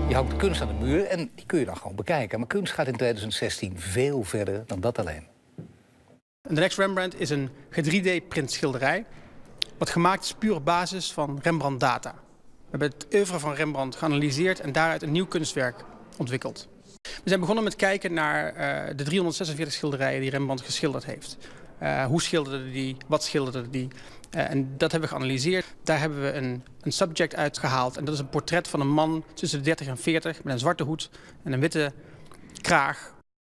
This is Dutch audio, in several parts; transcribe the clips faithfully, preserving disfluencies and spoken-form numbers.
Je hangt de kunst aan de muur en die kun je dan gewoon bekijken. Maar kunst gaat in tweeduizend zestien veel verder dan dat alleen. The Next Rembrandt is een drie D printschilderij wat gemaakt is puur op basis van Rembrandt data. We hebben het oeuvre van Rembrandt geanalyseerd en daaruit een nieuw kunstwerk ontwikkeld. We zijn begonnen met kijken naar uh, de driehonderdzesenveertig schilderijen die Rembrandt geschilderd heeft. Uh, hoe schilderde die, wat schilderde die? Uh, en dat hebben we geanalyseerd. Daar hebben we een, een subject uitgehaald. En dat is een portret van een man tussen de dertig en veertig met een zwarte hoed en een witte kraag.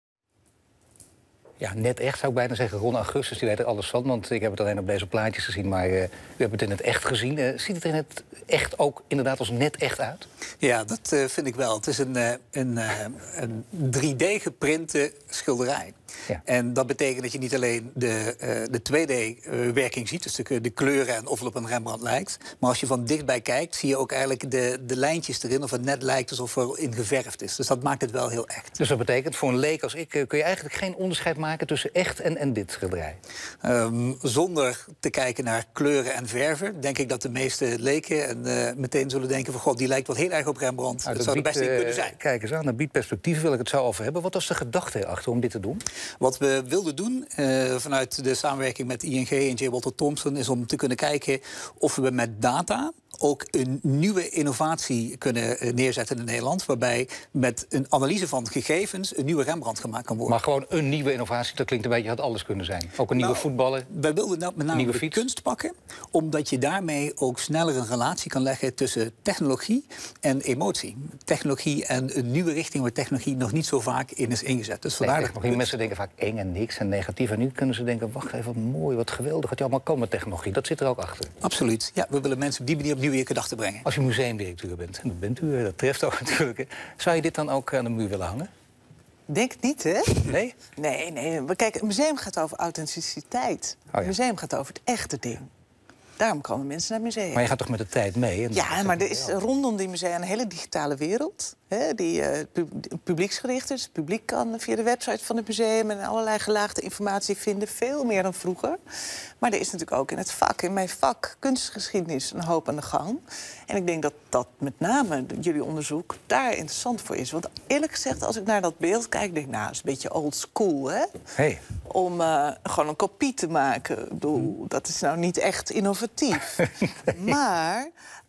Ja, net echt zou ik bijna zeggen. Ron Augustus, die weet er alles van. Want ik heb het alleen op deze plaatjes gezien, maar uh, u hebt het in het echt gezien. Uh, ziet het er in het echt ook inderdaad als net echt uit? Ja, dat uh, vind ik wel. Het is een, uh, een, uh, een drie D geprinte schilderij. Ja. En dat betekent dat je niet alleen de, uh, de twee D-werking ziet, dus de, de kleuren en of het op een Rembrandt lijkt. Maar als je van dichtbij kijkt, zie je ook eigenlijk de, de lijntjes erin, of het net lijkt alsof er in geverfd is. Dus dat maakt het wel heel echt. Dus dat betekent, voor een leek als ik, kun je eigenlijk geen onderscheid maken tussen echt en, en dit schilderij? Um, zonder te kijken naar kleuren en verven, denk ik dat de meeste leken en, uh, meteen zullen denken van god, die lijkt wel heel erg op Rembrandt. Nou, dat zou biedt, de beste uh, kunnen zijn. Kijk eens aan, dat biedt perspectief, wil ik het zo over hebben. Wat was de gedachte erachter om dit te doen? Wat we wilden doen uh, vanuit de samenwerking met I N G en J. Walter Thompson is om te kunnen kijken of we met data ook een nieuwe innovatie kunnen neerzetten in Nederland, waarbij met een analyse van gegevens een nieuwe Rembrandt gemaakt kan worden. Maar gewoon een nieuwe innovatie, dat klinkt een beetje, had alles kunnen zijn. Ook een nieuwe nou, voetballer. Wij wilden nou met name de fiets. kunst pakken, omdat je daarmee ook sneller een relatie kan leggen tussen technologie en emotie. Technologie en een nieuwe richting waar technologie nog niet zo vaak in is ingezet. Dus vandaar nee, technologie, mensen denken vaak eng en niks en negatief. En nu kunnen ze denken, wacht even, wat mooi, wat geweldig. Het allemaal komen met technologie. Dat zit er ook achter. Absoluut. Ja, we willen mensen op die manier op nieuwe gedachten brengen. Als je museumdirecteur bent, en dat bent u, dat treft ook natuurlijk. Zou je dit dan ook aan de muur willen hangen? Denk het niet, hè? Nee? Nee, nee. Maar kijk, een museum gaat over authenticiteit. Oh, ja. Een museum gaat over het echte ding. Daarom komen mensen naar het museum. Maar je gaat toch met de tijd mee? En ja, maar er is rondom die musea een hele digitale wereld. Hè, die uh, publieksgericht is. Het publiek kan via de website van het museum en allerlei gelaagde informatie vinden. Veel meer dan vroeger. Maar er is natuurlijk ook in het vak, in mijn vak, kunstgeschiedenis, een hoop aan de gang. En ik denk dat dat met name jullie onderzoek daar interessant voor is. Want eerlijk gezegd, als ik naar dat beeld kijk, denk ik, nou, dat is een beetje old school, hè? Hey. Om uh, gewoon een kopie te maken. Ik bedoel, dat is nou niet echt innovatief. Nee. Maar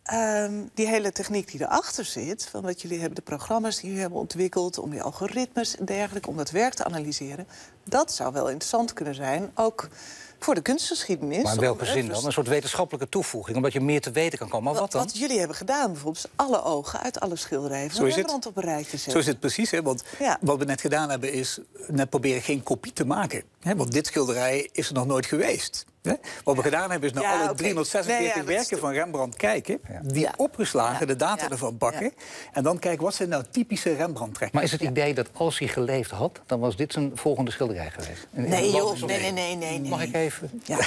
um, die hele techniek die erachter zit, van wat jullie hebben, de programma's die jullie hebben ontwikkeld, om die algoritmes en dergelijke, om dat werk te analyseren, dat zou wel interessant kunnen zijn, ook voor de kunstgeschiedenis. Maar in welke om, zin dan? Een soort wetenschappelijke toevoeging, omdat je meer te weten kan komen. Maar wat, wat dan? Wat jullie hebben gedaan, bijvoorbeeld, is alle ogen uit alle schilderijen van Rembrandt op een rijtje zetten. Zo is het precies, hè? Want ja. wat we net gedaan hebben is net proberen geen kopie te maken. Hè? Want dit schilderij is er nog nooit geweest. Hè? Wat we gedaan hebben is naar ja, alle okay. driehonderdzesenveertig nee, ja, werken van Rembrandt kijken, ja. die ja. opgeslagen, ja. de data ja. ervan pakken, ja. en dan kijken wat zijn nou typische Rembrandt-trekken. Maar is het idee dat als hij geleefd had, dan was dit zijn volgende schilderij geweest? En, nee, joh, nee, nee, nee, nee. Mag ik even? Ja.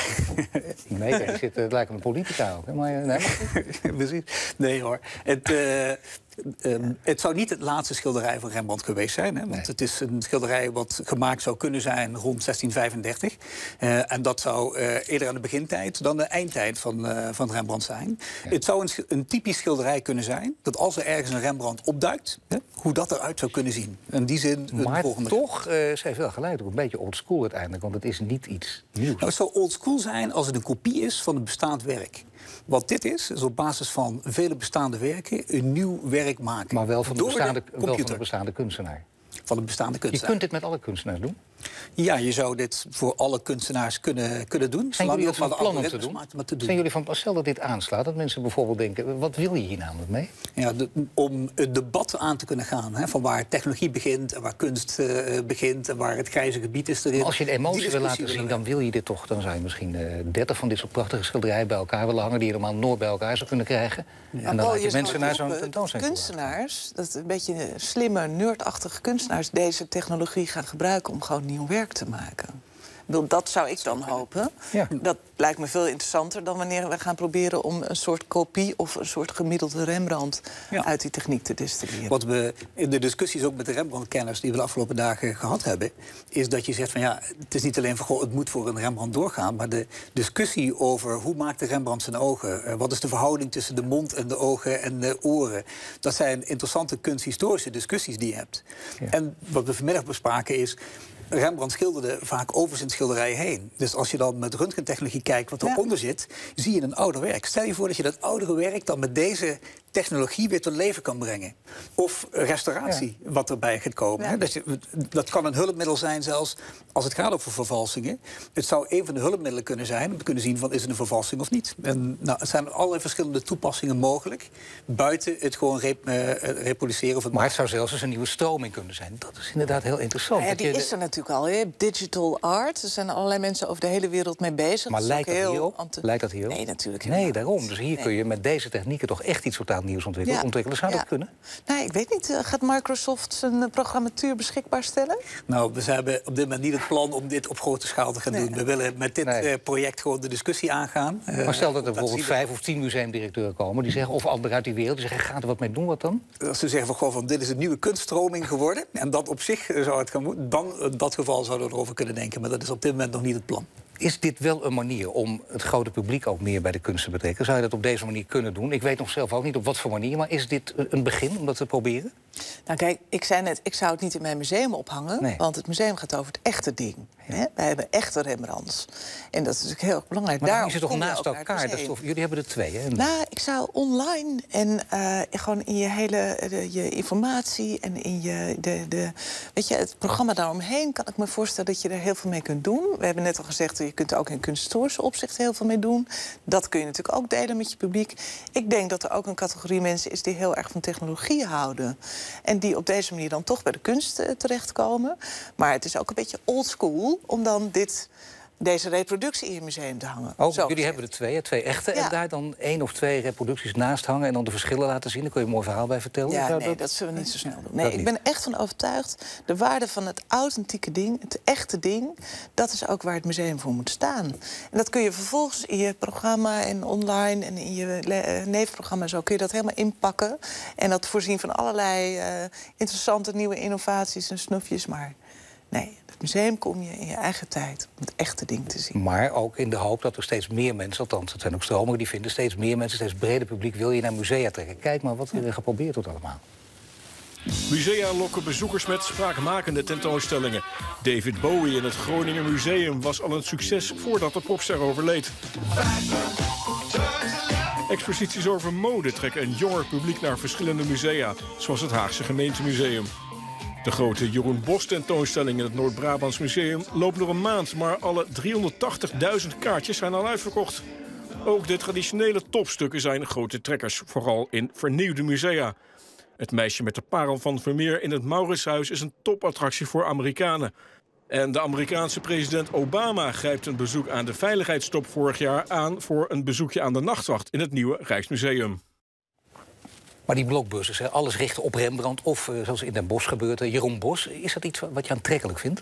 nee, ik zit, het lijkt me een politica ook. Hè? Maar, nee, maar... nee hoor. Het, uh, Um, het zou niet het laatste schilderij van Rembrandt geweest zijn. Hè, want nee. het is een schilderij wat gemaakt zou kunnen zijn rond zestien vijfendertig. Uh, en dat zou uh, eerder aan de begintijd dan de eindtijd van, uh, van Rembrandt zijn. Ja. Het zou een, een typisch schilderij kunnen zijn dat als er ergens een Rembrandt opduikt, hè, hoe dat eruit zou kunnen zien. In die zin een maar volgende... toch, uh, ze heeft wel gelijk, ook een beetje oldschool uiteindelijk, want het is niet iets nieuws. Nou, het zou oldschool zijn als het een kopie is van een bestaand werk. Wat dit is, is op basis van vele bestaande werken een nieuw werk maken. Maar wel van de bestaande, de wel van de bestaande kunstenaar. Van de bestaande kunstenaar. Je kunt dit met alle kunstenaars doen? Ja, je zou dit voor alle kunstenaars kunnen, kunnen doen. Zijn jullie van plan om te doen? Maakt, te doen? Zijn jullie van stel dat dit aanslaat, dat mensen bijvoorbeeld denken, wat wil je hier namelijk mee? Ja, de, om het debat aan te kunnen gaan, hè, van waar technologie begint en waar kunst uh, begint en waar het grijze gebied is erin. Maar als je de emotie wil laten zien, dan wil je dit toch, dan zou je misschien uh, dertig van dit soort prachtige schilderijen bij elkaar willen hangen, die je normaal nooit bij elkaar zou kunnen krijgen. Ja. En dan oh, laat je, je mensen naar zo'n tentoonstelling. Kunstenaars, dat een beetje slimme, nerdachtige kunstenaars, deze technologie gaan gebruiken om gewoon nieuw werk te maken. bedoel, dat zou ik dan hopen. Ja. Dat lijkt me veel interessanter dan wanneer we gaan proberen om een soort kopie of een soort gemiddelde Rembrandt Ja. uit die techniek te distilleren. Wat we in de discussies ook met de Rembrandt-kenners die we de afgelopen dagen gehad hebben, is dat je zegt van ja, het is niet alleen van goh, het moet voor een Rembrandt doorgaan, maar de discussie over hoe maakt de Rembrandt zijn ogen, uh, wat is de verhouding tussen de mond en de ogen en de oren, dat zijn interessante kunsthistorische discussies die je hebt. Ja. En wat we vanmiddag bespraken is, Rembrandt schilderde vaak over zijn schilderij heen. Dus als je dan met röntgentechnologie kijkt wat eronder ja. zit, zie je een ouder werk. Stel je voor dat je dat oudere werk dan met deze technologie weer tot leven kan brengen. Of restauratie, ja. wat erbij gaat komen. Ja. Dat, je, dat kan een hulpmiddel zijn zelfs als het gaat over vervalsingen. Het zou een van de hulpmiddelen kunnen zijn om te kunnen zien van is het een vervalsing of niet. En, nou, er zijn allerlei verschillende toepassingen mogelijk buiten het gewoon rep, uh, reproduceren. Of het maar het zou zelfs eens een nieuwe stroming kunnen zijn. Dat is inderdaad heel interessant. Ja, die je is er natuurlijk al. Hè? Digital art. Er zijn allerlei mensen over de hele wereld mee bezig. Maar dat lijkt dat, heel hier op? ante... lijkt dat hier op? Nee, natuurlijk Nee, niet. daarom. Dus hier nee. kun je met deze technieken toch echt iets totaal nieuws ontwikkelen. Ja. ontwikkelen. Zou ja. dat kunnen? Nee, ik weet niet. Gaat Microsoft zijn programmatuur beschikbaar stellen? Nou, we hebben op dit moment niet het plan om dit op grote schaal te gaan nee. doen. We willen met dit nee. uh, project gewoon de discussie aangaan. Uh, maar stel dat er bijvoorbeeld vijf of tien museumdirecteuren komen die zeggen, of anderen uit die wereld, die zeggen, gaat er wat mee doen, wat dan? Als ze zeggen van, goh, van dit is een nieuwe kunststroming geworden en dat op zich zou het gaan moeten, dan in dat geval zouden we erover kunnen denken. Maar dat is op dit moment nog niet het plan. Is dit wel een manier om het grote publiek ook meer bij de kunst te betrekken? Zou je dat op deze manier kunnen doen? Ik weet nog zelf ook niet op wat voor manier, maar is dit een begin om dat te proberen? Nou kijk, ik zei net, ik zou het niet in mijn museum ophangen, nee. want het museum gaat over het echte ding. Ja. Hè? Wij hebben echte Rembrandts. En dat is natuurlijk heel erg belangrijk. Maar dan is het toch naast elkaar? Dat is toch, jullie hebben er twee, hè? Nou, ik zou online en uh, gewoon in je hele de, je informatie en in je de, de, weet je, het programma daaromheen kan ik me voorstellen dat je er heel veel mee kunt doen. We hebben net al gezegd, je kunt er ook in kunsthistorische opzicht heel veel mee doen. Dat kun je natuurlijk ook delen met je publiek. Ik denk dat er ook een categorie mensen is die heel erg van technologie houden. En die op deze manier dan toch bij de kunst uh, terechtkomen. Maar het is ook een beetje oldschool om dan dit, deze reproductie in je museum te hangen. Oh, jullie gezegd. hebben er twee, twee echte. Ja. En daar dan één of twee reproducties naast hangen en dan de verschillen laten zien. Daar kun je een mooi verhaal bij vertellen. Ja, Zou nee, dat... dat zullen we niet zo snel doen. Nee, ik ben er echt van overtuigd. De waarde van het authentieke ding, het echte ding, dat is ook waar het museum voor moet staan. En dat kun je vervolgens in je programma en online en in je uh, neefprogramma zo kun je dat helemaal inpakken. En dat voorzien van allerlei uh, interessante nieuwe innovaties en snufjes. Maar nee, het museum kom je in je eigen tijd om het echte ding te zien. Maar ook in de hoop dat er steeds meer mensen, althans het zijn ook stromingen die vinden, steeds meer mensen, steeds breder publiek wil je naar musea trekken. Kijk maar wat er ja. geprobeerd wordt allemaal. Musea lokken bezoekers met spraakmakende tentoonstellingen. David Bowie in het Groninger Museum was al een succes voordat de popster overleed. Exposities over mode trekken een jonger publiek naar verschillende musea, zoals het Haagse Gemeentemuseum. De grote Jeroen Bos tentoonstelling in het Noord-Brabants Museum loopt nog een maand, maar alle driehonderdtachtigduizend kaartjes zijn al uitverkocht. Ook de traditionele topstukken zijn grote trekkers, vooral in vernieuwde musea. Het meisje met de parel van Vermeer in het Mauritshuis is een topattractie voor Amerikanen. En de Amerikaanse president Obama grijpt een bezoek aan de veiligheidstop vorig jaar aan voor een bezoekje aan de Nachtwacht in het nieuwe Rijksmuseum. Maar die blockbusters, hè, alles richten op Rembrandt of uh, zoals in Den Bosch gebeurt, uh, Jeroen Bos, is dat iets wat je aantrekkelijk vindt?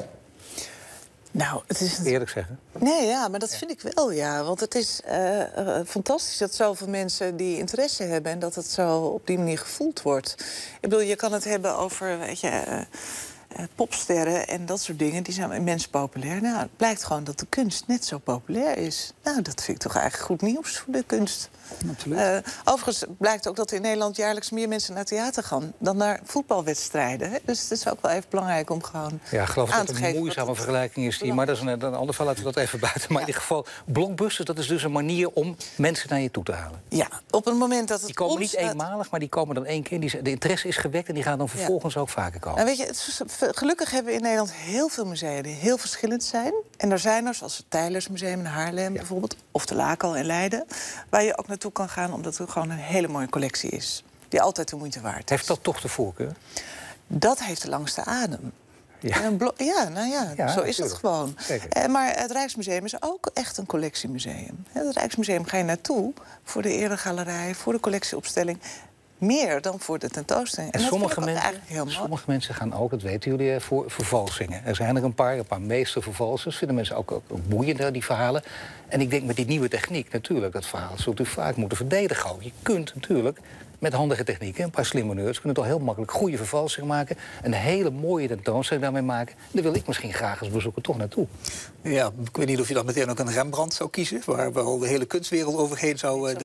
Nou, het is een... Eerlijk zeggen. Nee, ja, maar dat vind ik wel, ja. Want het is uh, uh, fantastisch dat zoveel mensen die interesse hebben en dat het zo op die manier gevoeld wordt. Ik bedoel, je kan het hebben over, weet je, uh, uh, popsterren en dat soort dingen. Die zijn immens populair. Nou, het blijkt gewoon dat de kunst net zo populair is. Nou, dat vind ik toch eigenlijk goed nieuws voor de kunst. Uh, overigens blijkt ook dat in Nederland jaarlijks meer mensen naar theater gaan dan naar voetbalwedstrijden. Hè? Dus het is ook wel even belangrijk om gewoon ja, ik geloof aan dat te het geven. een moeizame vergelijking is die, maar dat is een, een ander verhaal, laten we dat even buiten. Maar ja. in ieder geval, blockbusters, dat is dus een manier om mensen naar je toe te halen. Ja, op een moment dat het die komen ontstaat... niet eenmalig, maar die komen dan één keer. Die, de interesse is gewekt en die gaan dan vervolgens ja. ook vaker komen. Nou, weet je, het is, gelukkig hebben we in Nederland heel veel musea die heel verschillend zijn. En er zijn er, zoals het Tijlersmuseum in Haarlem ja. bijvoorbeeld, of de Lakel in Leiden, waar je ook naartoe kan gaan omdat het gewoon een hele mooie collectie is. Die altijd de moeite waard is. Heeft dat toch de voorkeur? Dat heeft de langste adem. Ja, en een ja nou ja, ja zo is het gewoon. Eh, maar het Rijksmuseum is ook echt een collectiemuseum. Het Rijksmuseum ga je naartoe voor de eregalerij, voor de collectieopstelling. meer dan voor de tentoonstelling. En, En dat sommige, vind ik ook men, eigenlijk heel mooi. sommige mensen gaan ook, dat weten jullie, eh, voor vervalsingen. Er zijn er een paar, een paar meestervervalsers. Vinden mensen ook, ook, ook boeiend, die verhalen. En ik denk met die nieuwe techniek natuurlijk, dat verhaal zult u vaak moeten verdedigen. Je kunt natuurlijk met handige technieken, een paar slimme nerds, kunnen toch heel makkelijk goede vervalsingen maken. Een hele mooie tentoonstelling daarmee maken. Daar wil ik misschien graag als bezoeker toch naartoe. Ja, ik weet niet of je dan meteen ook een Rembrandt zou kiezen, waar, waar al de hele kunstwereld overheen zou... Uh,